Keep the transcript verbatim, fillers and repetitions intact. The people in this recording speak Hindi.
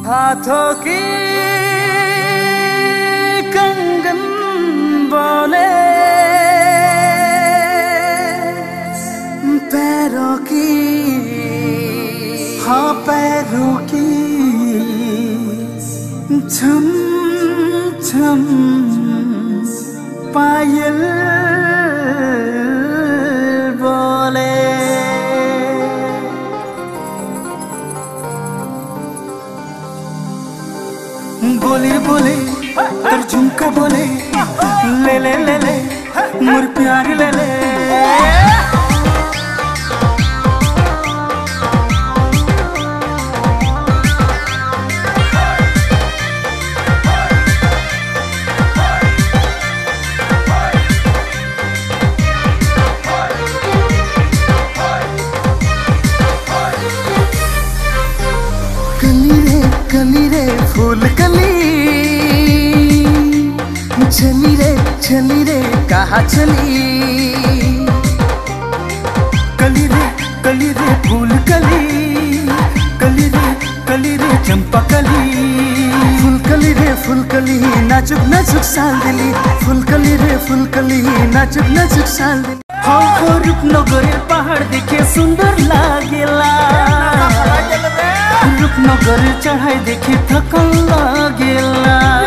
हाथों की कंगन बोले, पैरों की, हाँ पैरों की झम झम पायल बोले। बोले बोले तर झुमका बोले, ले ले ले ले मोर प्यार ले ले। कली रे कली रे फूल कली, चली रे चली रे कहाँ चली। कली रे कली रे फूल कली, कली रे कली रे चंपा कली। फूल कली रे फूल कली नाजुक नाजुक साल दिली, फूल कली रे फूल कली नाजुक नाजुक साल दिली। हो हो रूपनगरेर पहाड़ देखे सुंदर लागेला, रूपनगरेर चढ़ाई देखे थकल लागेला।